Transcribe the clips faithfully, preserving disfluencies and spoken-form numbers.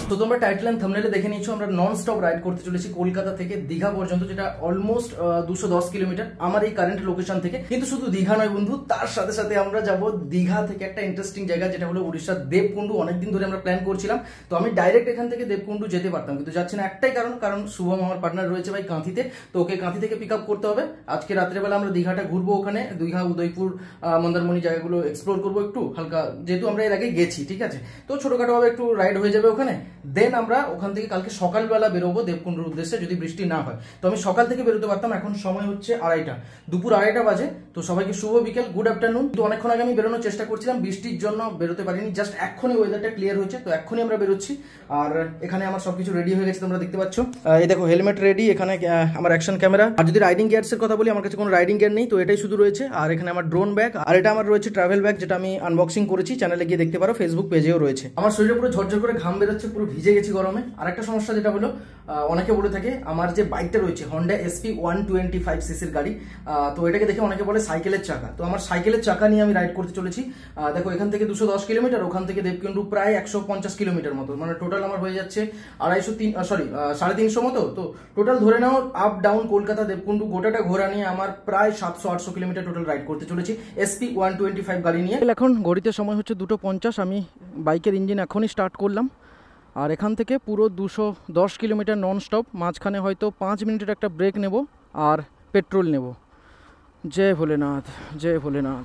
তো তোমরা title and থাম্বনেলে দেখে নিয়েছো আমরা নন স্টপ রাইড করতে চলেছি কলকাতা থেকে দীঘা পর্যন্ত, যেটা অলমোস্ট দুশো দশ কিলোমিটার আমার এই কারেন্ট লোকেশন থেকে। কিন্তু শুধু দীঘা নয় বন্ধু, তার সাথে সাথে আমরা যাব দীঘা থেকে একটা ইন্টারেস্টিং জায়গা যেটা হলো উড়িষ্যার দেবকুন্ডু। অনেকদিন ধরে আমরা প্ল্যান করছিলাম, তো আমি ডাইরেক্ট এখান থেকে দেবকুন্ডু যেতে পারতাম, কিন্তু যাচ্ছি না একটাই কারণ, কারণ শুভম আমার পার্টনার রয়েছে ভাই কাঁথিতে, তো ওকে কাঁথি থেকে পিক আপ করতে হবে। আজকে রাত্রেবেলা আমরা দীঘাটা ঘুরবো, ওখানে দীঘা উদয়পুর মন্দারমণি জায়গাগুলো এক্সপ্লোর করবো একটু হালকা, যেহেতু আমরা এর আগে গেছি, ঠিক আছে। তো ছোটখাটো ভাবে একটু রাইড হয়ে যাবে ওখানে। দেন আমরা ওখান থেকে কালকে সকালবেলা বেরোবো দেবকুন্ডুর উদ্দেশ্যে, যদি বৃষ্টি না হয়। তো আমি সকাল থেকে বেরোতে পারতাম, এখন সময় হচ্ছে আড়াইটা, দুপুর আড়াইটা বাজে। তো সবাইকে শুভ বিকেল, গুড আফটারনুন। তো অনেকক্ষণ আগে আমি বেরোনোর চেষ্টা করছিলাম, বৃষ্টির জন্য বেরোতে পারিনি, জাস্ট এক্ষুনি ওয়েদারটা ক্লিয়ার হয়েছে, তো এক্ষুনি আমরা বেরোচ্ছি। আর এখানে আমার সবকিছু রেডি হয়ে গেছে, তোমরা দেখতে পাচ্ছ। এই দেখো হেলমেট রেডি, এখানে আমার অ্যাকশন ক্যামেরা। আর যদি রাইডিং গিয়ার্স এর কথা বলি, আমার কাছে কোনো রাইডিং গিয়ার নেই, তো এটাই শুধু রয়েছে। আর এখানে আমার ড্রোন ব্যাগ, আর এটা আমার রয়েছে ট্রাভেল ব্যাগ, যেটা আমি আনবক্সিং করেছি, চ্যানেলে গিয়ে দেখতে পারো, ফেসবুক পেজেও রয়েছে। আমার শরীরে পুরো ঝরঝর করে ঘাম বেরোচ্ছে, পুরো ভিজে গেছি গরমে। আর একটা সমস্যা যেটা হলো, অনেকে বলে থাকে আমার যে বাইকটা রয়েছে Honda SP one twenty five সিসির গাড়ি, তো এটাকে দেখে অনেকে বলে সাইকেলের চাকা। তো আমার সাইকেলের চাকা নিয়ে আমি রাইড করতে চলেছি। দেখো এখান থেকে দুশো দশ কিলোমিটার, ওখান থেকে দেবকুন্ডু প্রায় একশো পঞ্চাশ কিলোমিটার মতো, মানে টোটাল আমার হয়ে যাচ্ছে আড়াইশো তিন সরি সাড়ে তিনশো মতো। তো টোটাল ধরে নাও আপ ডাউন কলকাতা দেবকুন্ডু গোটাটা ঘোরা নিয়ে আমার প্রায় সাতশো আটশো কিলোমিটার টোটাল রাইড করতে চলেছি এসপি ওয়ান টোয়েন্টি ফাইভ গাড়ি নিয়ে। এখন ঘড়িতে সময় হচ্ছে দুটো পঞ্চাশ, আমি বাইকের ইঞ্জিন এখনই স্টার্ট করলাম। আর এখান থেকে পুরো দুশো দশ কিলোমিটার নন স্টপ, মাঝখানে হয়তো পাঁচ মিনিটের একটা ব্রেক নেব আর পেট্রোল নেব। জয় ভোলেনাথ, জয় ভোলেনাথ।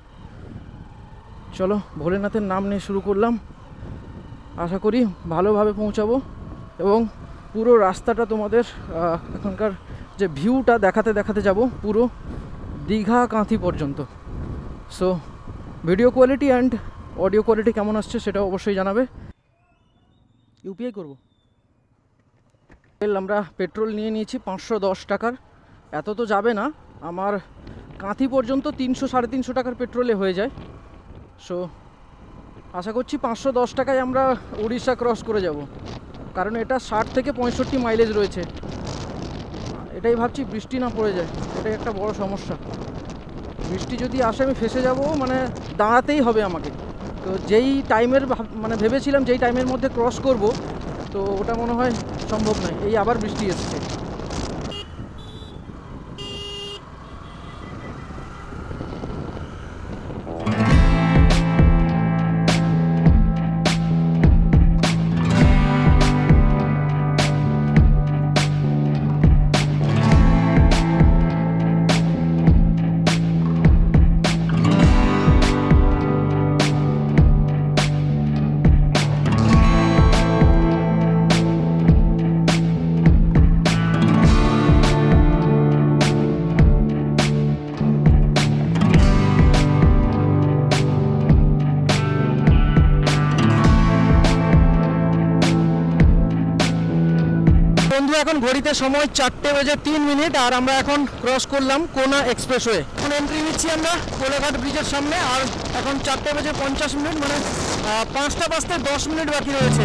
চলো ভোলেনাথের নাম নিয়ে শুরু করলাম, আশা করি ভালোভাবে পৌঁছাবো এবং পুরো রাস্তাটা তোমাদের এখনকার যে ভিউটা দেখাতে দেখাতে যাব পুরো দীঘা কাঁথি পর্যন্ত। So video quality and audio quality কেমন আসছে সেটাও অবশ্যই জানাবে। ইউপিআই করবো। আমরা পেট্রোল নিয়ে নিয়েছি পাঁচশো দশ টাকার, এত তো যাবে না, আমার কাঁথি পর্যন্ত তিনশো সাড়ে তিনশো টাকার পেট্রোলে হয়ে যায়। সো আশা করছি পাঁচশো দশ টাকায় আমরা উড়িষ্যা ক্রস করে যাব, কারণ এটা ষাট থেকে পঁয়ষট্টি মাইলেজ রয়েছে। এটাই ভাবছি বৃষ্টি না পড়ে যায়, এটাই একটা বড় সমস্যা। বৃষ্টি যদি আসে আমি ফেসে যাব, মানে দাঁড়াতেই হবে আমাকে। তো যেই টাইমের মানে ভেবেছিলাম যেই টাইমের মধ্যে ক্রস করব, তো ওটা মনে হয় সম্ভব নয়, এই আবার বৃষ্টি এসছে। বন্ধু এখন ঘড়িতে সময় চারটে বেজে তিন মিনিট, আর আমরা এখন ক্রস করলাম কোনা এক্সপ্রেসওয়ে। এখন এন্ট্রি নিচ্ছি আমরা কোলাঘাট ব্রিজের সামনে, আর এখন চারটে বেজে পঞ্চাশ মিনিট, মানে পাঁচটা বাজতে দশ মিনিট বাকি রয়েছে।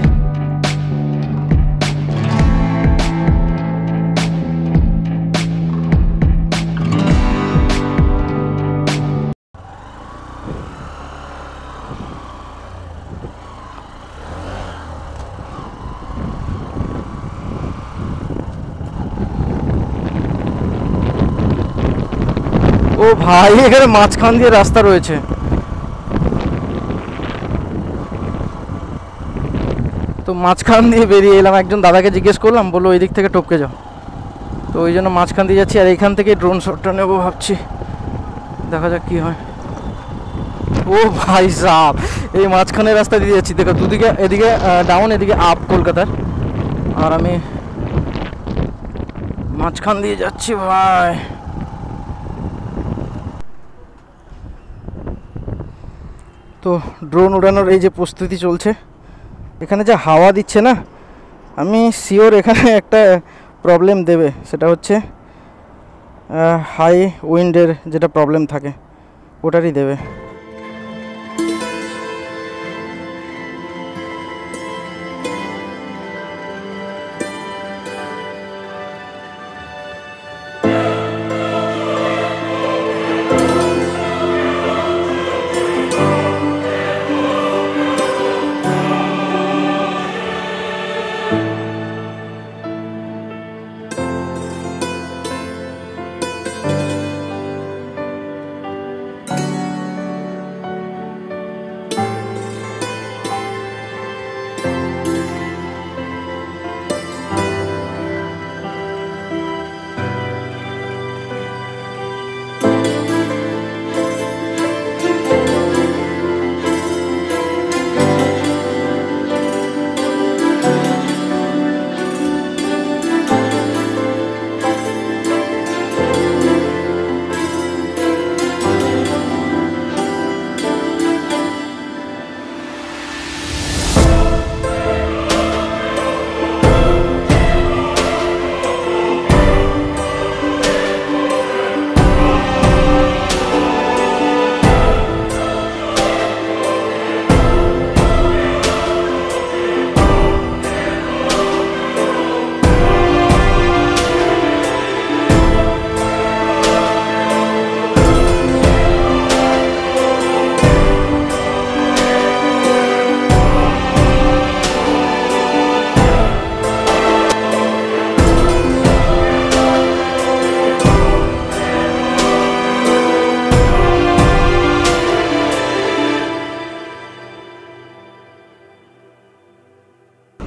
ও ভাই, এখানে মাঝখান দিয়ে রাস্তা রয়েছে। তো মাঝখান দিয়ে বেরিয়ে এলাম, একজন দাদাকে জিজ্ঞেস করলাম, বললো ওই দিক থেকে টপকে যাও, তো ওই জন্য মাঝখান দিয়ে যাচ্ছি। আর এইখান থেকে ড্রোন শটটা নেবো ভাবছি, দেখা যাক কি হয়। ও ভাই সাব, এই মাঝখানে রাস্তা দিয়ে যাচ্ছি, দেখো দুদিকে, এদিকে ডাউন এদিকে আপ কলকাতার, আর আমি মাঝখান দিয়ে যাচ্ছি ভাই। তো ড্রোন উড়ানোর এই যে প্রস্তুতি চলছে, এখানে যে হাওয়া দিচ্ছে না, আমি শিওর এখানে একটা প্রবলেম দেবে, সেটা হচ্ছে হাই উইন্ডের যেটা প্রবলেম থাকে ওটারই দেবে।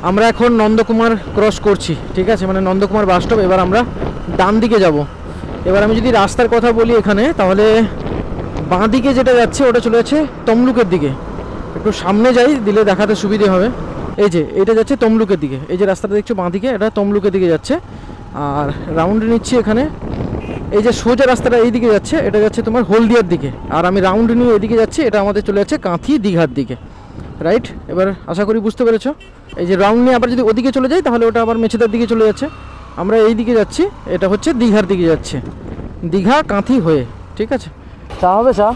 আমরা এখন নন্দকুমার ক্রস করছি, ঠিক আছে, মানে নন্দকুমার বাস স্টপ। এবার আমরা ডান দিকে যাব। এবার আমি যদি রাস্তার কথা বলি এখানে, তাহলে বাঁ দিকে যেটা যাচ্ছে ওটা চলে যাচ্ছে তমলুকের দিকে। একটু সামনে যাই, দিলে দেখাতে সুবিধে হবে। এই যে এটা যাচ্ছে তমলুকের দিকে, এই যে রাস্তাটা দেখছো বাঁ দিকে, এটা তমলুকের দিকে যাচ্ছে। আর রাউন্ড নিচ্ছি এখানে, এই যে সোজা রাস্তাটা এই দিকে যাচ্ছে, এটা যাচ্ছে তোমার হলদিয়ার দিকে। আর আমি রাউন্ড নিয়ে এদিকে যাচ্ছি, এটা আমাদের চলে যাচ্ছে কাঁথি দীঘার দিকে, রাইট? এবার আশা করি বুঝতে পেরেছো। এই যে রাউন্ড নিয়ে আবার যদি ওদিকে চলে যাই, তাহলে ওটা আবার মেছেদার দিকে চলে যাচ্ছে। আমরা এই দিকে যাচ্ছি, এটা হচ্ছে দীঘার দিকে যাচ্ছে, দীঘা কাঁথি হয়ে, ঠিক আছে। চা হবে? চা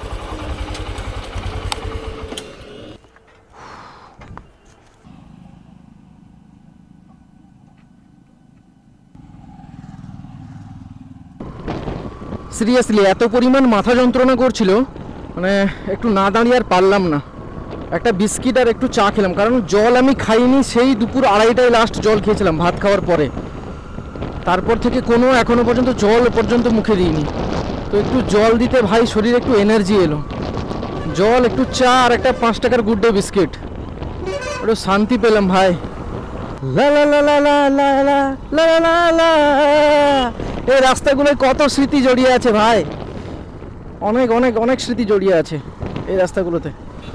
সিরিয়াসলি এত পরিমাণ মাথা যন্ত্রণা করছিল, মানে একটু না দাঁড়িয়ে আর পারলাম না। একটা বিস্কিট আর একটু চা খেলাম, কারণ জল আমি খাইনি সেই দুপুর আড়াইটায় লাস্ট জল খেয়েছিলাম ভাত খাওয়ার পরে। তারপর থেকে কোনো এখনো পর্যন্ত জল পর্যন্ত মুখে দিইনি। তো একটু জল দিতে ভাই শরীরে একটু এনার্জি এলো। জল, একটু চা আর একটা পাঁচ টাকার গুড ডে বিস্কিট, একটু শান্তি পেলাম ভাই। লা লা লা লা লা লা লা লা লা লা। এই রাস্তাগুলোয় কত স্মৃতি জড়িয়ে আছে ভাই, অনেক অনেক অনেক স্মৃতি জড়িয়ে আছে এই রাস্তাগুলোতে।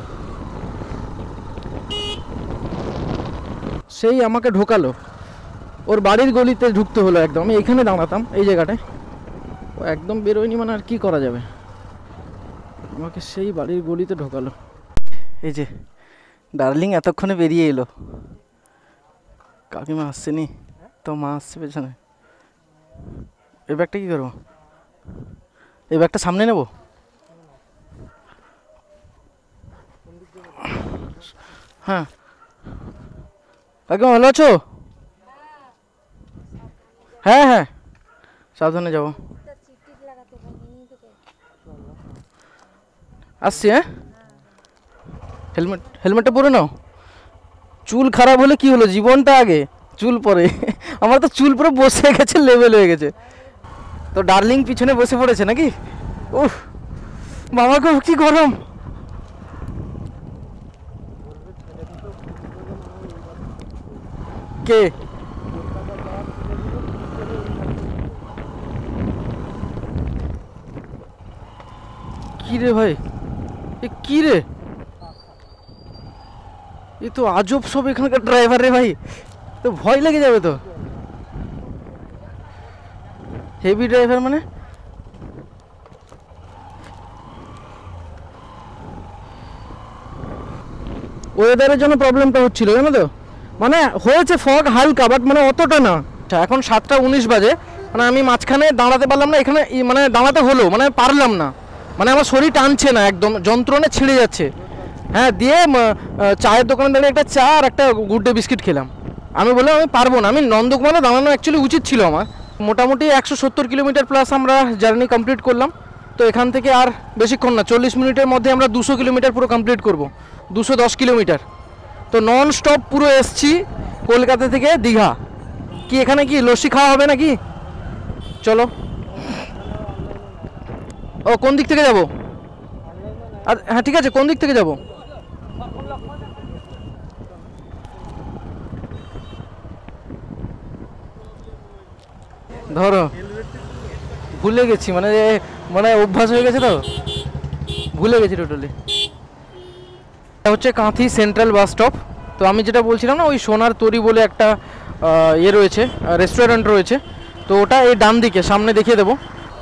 সেই আমাকে ঢোকালো, ওর বাড়ির গলিতে ঢুকতে হলো একদম। আমি এখানে দাঁড়াতাম এই জায়গাটায়, ও একদম বেরোয়নি, মানে আর কি করা যাবে, আমাকে সেই বাড়ির গলিতে ঢোকালো। এই যে ডার্লিং এতক্ষণে বেরিয়ে এলো। কাকিমা আসছেনি তো, মা আসছে পেছনে। এই ব্যাগটা কী করবো? এই ব্যাগটা সামনে নেব? হ্যাঁ কাকিমা ভালো আছো? হ্যাঁ হ্যাঁ সাবধানে যাবো, আসছি। হ্যাঁ হেলমেট হেলমেটটা পরে নাও। চুল খারাপ হলে কি হলো, জীবনটা আগে, চুল পরে। আমার তো চুল পুরো বসে গেছে, লেভেল হয়ে গেছে। তো ডার্লিং পিছনে বসে পড়েছে নাকি? উফ বাবা গো কি গরম। কে? কি রে ভাই, এ কি রে, এ তো আজব সব এখানকার ড্রাইভার রে ভাই, তো ভয় লেগে যাবে তো। হেভি ড্রাইভার মানে? ওয়েদারের জন্য প্রবলেমটা হচ্ছিল জানো তো, মানে হয়েছে ফগ হালকা, বাট মানে অতটা না। এখন সাতটা উনিশ বাজে, মানে আমি মাঝখানে দাঁড়াতে পারলাম না, এখানে মানে দাঁড়াতে হলো, মানে পারলাম না, মানে আমার শরীর টানছে না, একদম যন্ত্রণে ছিঁড়ে যাচ্ছে। হ্যাঁ, দিয়ে চায়ের দোকানে দাঁড়িয়ে একটা চা আর একটা গুড ডে বিস্কিট খেলাম। আমি বললাম আমি পারবো না, আমি নন্দকুমারে দাঁড়ানো অ্যাকচুয়ালি উচিত ছিল আমার। মোটামুটি একশো সত্তর কিলোমিটার প্লাস আমরা জার্নি কমপ্লিট করলাম। তো এখান থেকে আর বেশিক্ষণ না, চল্লিশ মিনিটের মধ্যে আমরা দুশো কিলোমিটার পুরো কমপ্লিট করব, দুশো দশ কিলোমিটার। তো নন স্টপ পুরো এসছি কলকাতা থেকে দীঘা। কি এখানে কি লস্যি খাওয়া হবে নাকি? চলো। ও কোন দিক থেকে যাব? হ্যাঁ ঠিক আছে, কোন দিক থেকে যাব? ধরো ভুলে গেছি, মানে মানে অভ্যাস হয়ে গেছে তো, ভুলে গেছি টোটালি। এটা হচ্ছে কাঁথি সেন্ট্রাল বাস স্টপ। তো আমি যেটা বলছিলাম না, ওই সোনার তরি বলে একটা ইয়ে রয়েছে, রেস্টুরেন্ট রয়েছে, তো ওটা এই ডান দিকে, সামনে দেখিয়ে দেবো।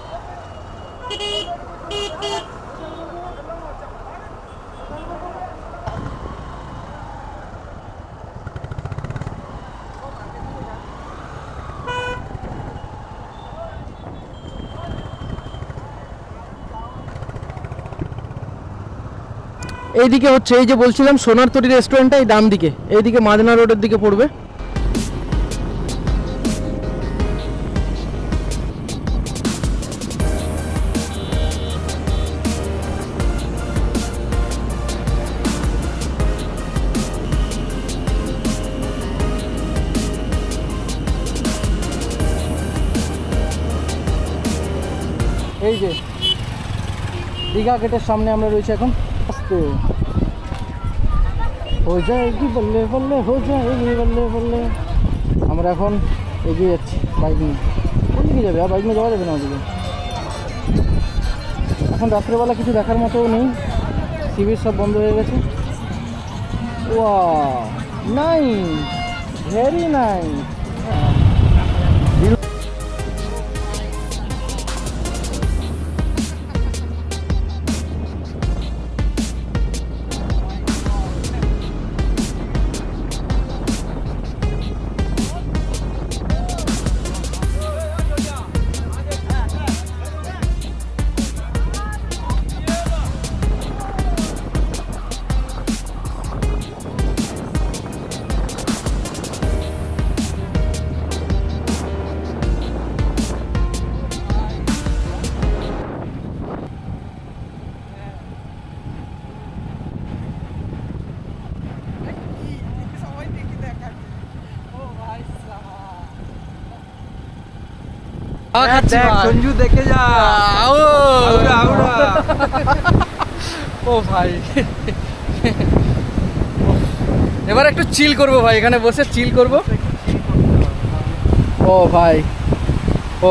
এইদিকে হচ্ছে, এই যে বলছিলাম সোনার তরি রেস্টুরেন্টটা এই ডান দিকে, এইদিকে মাদনা রোডের দিকে পড়বে। এই যে দীঘা গেটের সামনে আমরা রয়েছে এখন। আস্তে हो जाएगी बल्ले बल्ले हो जाएगी बल्ले बल्ले। আমরা এখন এগিয়ে যাচ্ছি বাইক নিয়ে। কোন দিকে যাবে? আর বাইক নিয়ে যাওয়া যাবে না ওদিকে। এখন রাত্রেবেলা কিছু দেখার মতো নেই, সি বিচ সব বন্ধ হয়ে গেছে। Wow nice, very nice. Sanju দেখে যা। ও ভাই এবার একটু চিল করবো ভাই, এখানে বসে চিল করবো। ও ভাই ও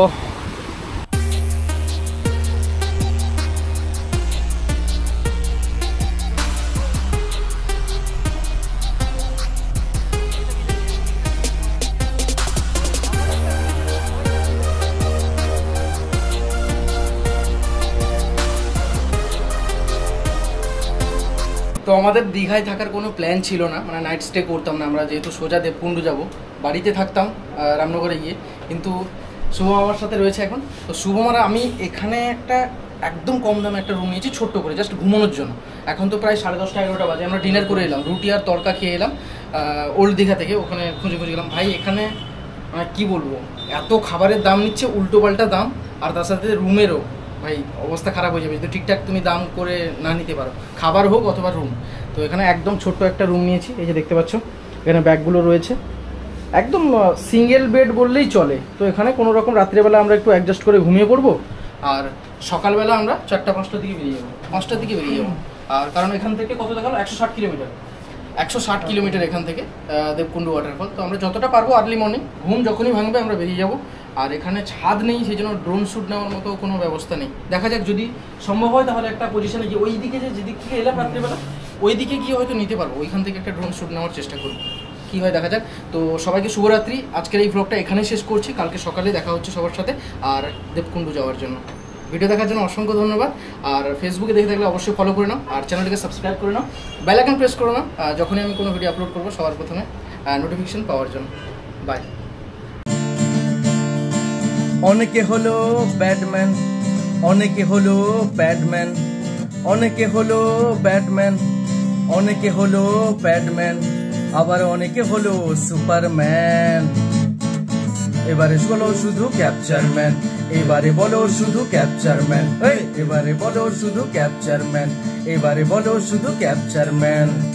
তো আমাদের দীঘায় থাকার কোনো প্ল্যান ছিল না, মানে নাইট স্টে করতাম না আমরা, যেহেতু সোজা দেবকুণ্ডু যাব, বাড়িতে থাকতাম রামনগরে গিয়ে। কিন্তু শুভম আমার সাথে রয়েছে এখন। তো শুভম আর আমি এখানে একটা একদম কম দামে একটা রুম নিয়েছি ছোট্ট করে, জাস্ট ঘুমানোর জন্য। এখন তো প্রায় সাড়ে দশটা এগারোটা বাজে, আমরা ডিনার করে এলাম, রুটি আর তরকা খেয়ে এলাম ওল্ড দীঘা থেকে। ওখানে খুঁজে খুঁজে গেলাম ভাই, এখানে কি বলবো, এত খাবারের দাম নিচ্ছে উল্টো পাল্টা দাম, আর তার সাথে রুমেরও ভাই অবস্থা খারাপ হয়ে যাবে যদি ঠিকঠাক তুমি দাম করে না নিতে পারো, খাবার হোক অথবা রুম। তো এখানে একদম ছোট্ট একটা রুম নিয়েছি, এই যে দেখতে পাচ্ছ এখানে ব্যাগগুলো রয়েছে, একদম সিঙ্গেল বেড বললেই চলে। তো এখানে কোনো রকম রাত্রেবেলা আমরা একটু অ্যাডজাস্ট করে ঘুমিয়ে পড়বো, আর সকালবেলা আমরা চারটা পাঁচটার দিকে বেরিয়ে যাবো, পাঁচটার দিকে বেরিয়ে যাবো। আর কারণ এখান থেকে কত দেখালো, একশো ষাট কিলোমিটার একশো ষাট কিলোমিটার এখান থেকে দেবকুণ্ডু ওয়াটারফল। তো আমরা যতটা পারবো আর্লি মর্নিং, ঘুম যখনই ভাঙবে আমরা বেরিয়ে যাবো। আর এখানে ছাদ নেই, সেই জন্য ড্রোন শ্যুট নেওয়ার মতো কোনো ব্যবস্থা নেই। দেখা যাক যদি সম্ভব হয় তাহলে একটা পজিশনে গিয়ে ওই দিকে যে যেদিক থেকে এলাম রাত্রিবেলা ওই দিকে গিয়ে হয়তো নিতে পারবো, ওইখান থেকে একটা ড্রোন শ্যুট নেওয়ার চেষ্টা করবো, কী হয় দেখা যাক। তো সবাইকে শুভরাত্রি, আজকের এই ব্লগটা এখানেই শেষ করছি, কালকে সকালে দেখা হচ্ছে সবার সাথে আর দেবকুণ্ডু যাওয়ার জন্য। ভিডিও দেখার জন্য অসংখ্য ধন্যবাদ। আর ফেসবুকে দেখে থাকলে অবশ্যই ফলো করে নাও, আর চ্যানেলটিকে সাবস্ক্রাইব করে নাও, বেল আইকন প্রেস করে নাও যখনই আমি কোনো ভিডিও আপলোড করবো সবার প্রথমে নোটিফিকেশন পাওয়ার জন্য। বাই। অনেকে হলো ব্যাটম্যান, অনেকে হলো ব্যাটম্যান, অনেকে হলো ব্যাটম্যান, অনেকে হলো ব্যাটম্যান, আবার অনেকে হলো সুপারম্যান। এবারে বলো শুধু ক্যাপচারম্যান, এবারে বলো শুধু ক্যাপচারম্যান, এবারে বলো শুধু ক্যাপচারম্যান, এবারে বলো শুধু ক্যাপচারম্যান।